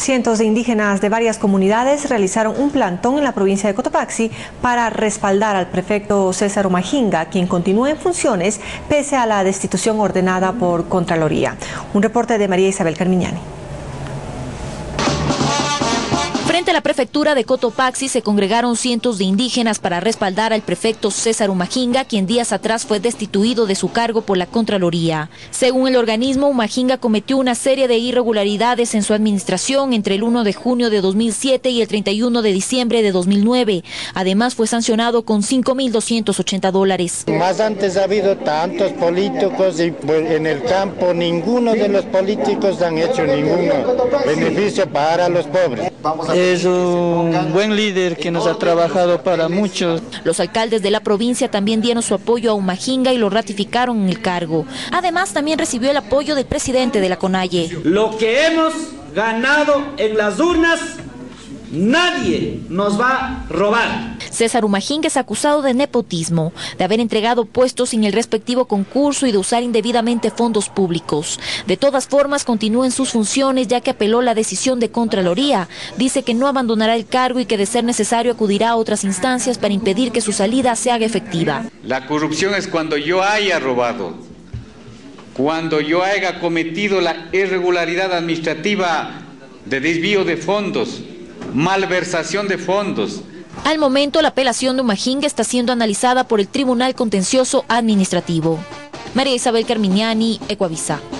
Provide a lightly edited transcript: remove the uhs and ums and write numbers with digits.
Cientos de indígenas de varias comunidades realizaron un plantón en la provincia de Cotopaxi para respaldar al prefecto César Umajinga, quien continúa en funciones pese a la destitución ordenada por Contraloría. Un reporte de María Isabel Carmiñani. Frente a la prefectura de Cotopaxi se congregaron cientos de indígenas para respaldar al prefecto César Umajinga, quien días atrás fue destituido de su cargo por la Contraloría. Según el organismo, Umajinga cometió una serie de irregularidades en su administración entre el 1 de junio de 2007 y el 31 de diciembre de 2009. Además, fue sancionado con $5.280. Más antes ha habido tantos políticos y en el campo ninguno de los políticos han hecho ningún beneficio para los pobres. Es un buen líder que nos ha trabajado para muchos. Los alcaldes de la provincia también dieron su apoyo a Umajinga y lo ratificaron en el cargo. Además, también recibió el apoyo del presidente de la CONAIE. Lo que hemos ganado en las urnas, nadie nos va a robar. César Umajinga es acusado de nepotismo, de haber entregado puestos sin el respectivo concurso y de usar indebidamente fondos públicos. De todas formas, continúa en sus funciones ya que apeló la decisión de Contraloría. Dice que no abandonará el cargo y que de ser necesario acudirá a otras instancias para impedir que su salida se haga efectiva. La corrupción es cuando yo haya robado, cuando yo haya cometido la irregularidad administrativa de desvío de fondos, malversación de fondos. Al momento, la apelación de Umajinga está siendo analizada por el Tribunal Contencioso Administrativo. María Isabel Carmiñani, Ecuavisa.